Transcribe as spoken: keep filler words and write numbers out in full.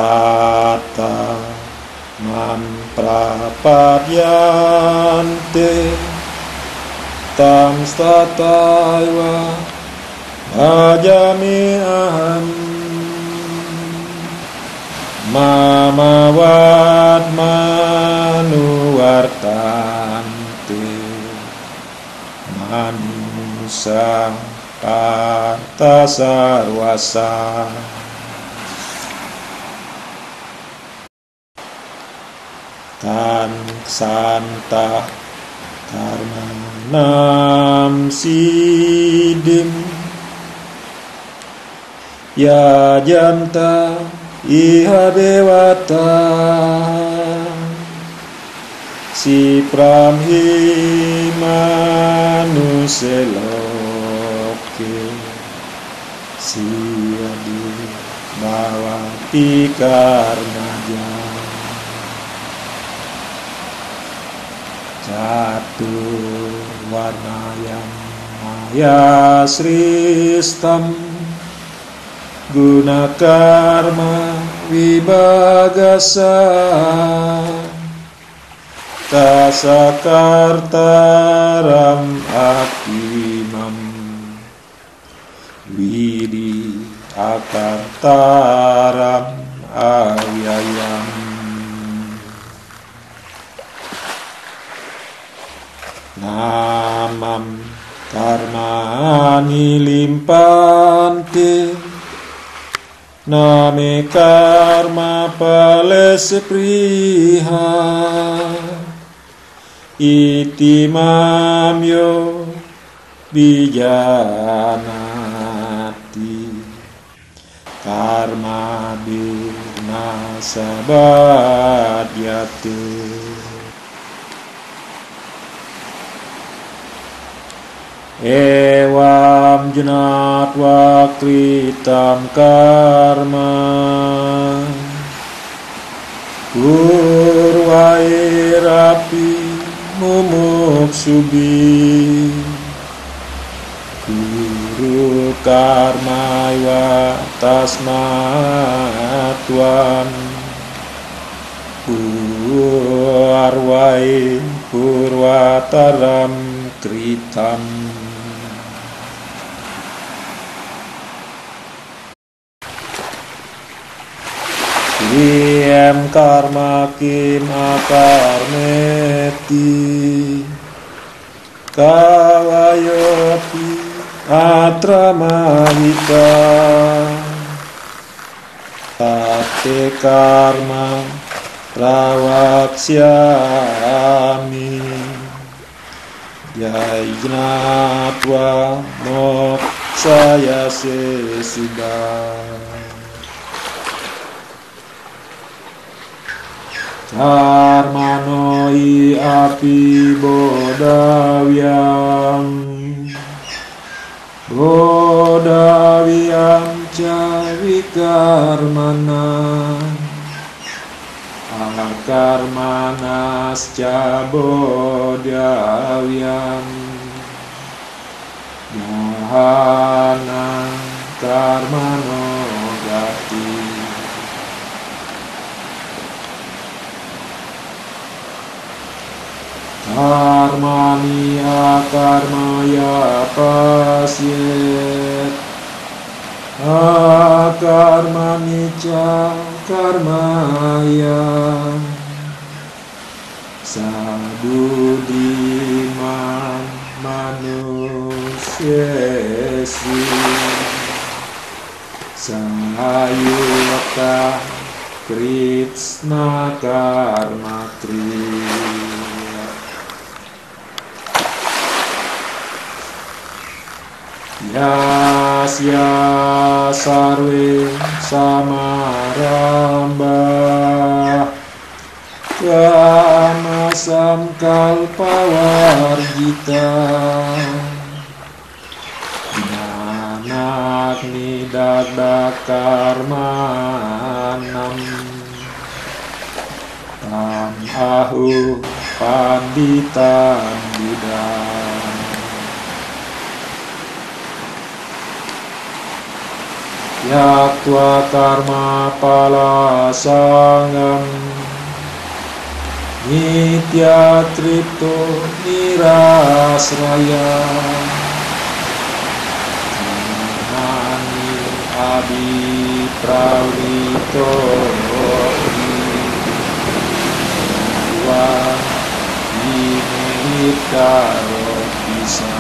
tata mamprapadyante tam stataiwa bhajami aham mamawad manuvartante manusa parta sarvasa. Tan santa karmanam sidim ya janta iha dewata si pramhi manuseloke si adi bawati karnaja catur warnayam maya sristam guna karma vibhagasa tasakartaram akimam vidi akartaram avyayam. Namam karmani limpante name karma palese priha iti mamyo bijanati karma binasa badyate. Ewam junatva kritam karma purvairapi mumuksubi guru karmaiva tasmatvam purvai purvataram kritam. Iem karma kim akarmeti kavayopi atramahita tate karma pravaksyami yajnatva moksaya sesubha. Karmanoi api bodavyam bodavyam ca vikarmana akarmanas ca bodavyam dahana karmano gati. Karmani akarmaya pasyet akarmani ca karmaya sabudiman manusyesu sayukta kritsna karma kriya. Yasya sarve samarambah kama samkalpawarjita nanak nidagda karmanam tam ahu panditan buddha. Yaktva karma pala sangam nitya tripto nirasraya nani abhipravito wa inehitaro bisa